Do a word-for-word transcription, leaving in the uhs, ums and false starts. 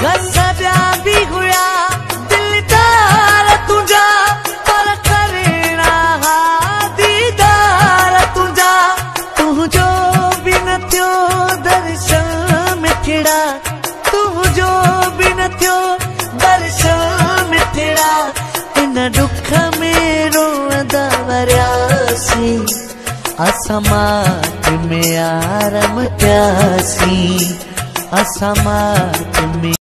सॼा भी हुया दिलदार तुझा, पर करेणा हा दीदार तुझा। तुझो भी न थियो दर्शन मिठड़ा, तुझो भी न थियो दर्शन मिठड़ा। इन दुख में रोअंदा वरियासी, असां मात में आरम कयासीं, असां मात में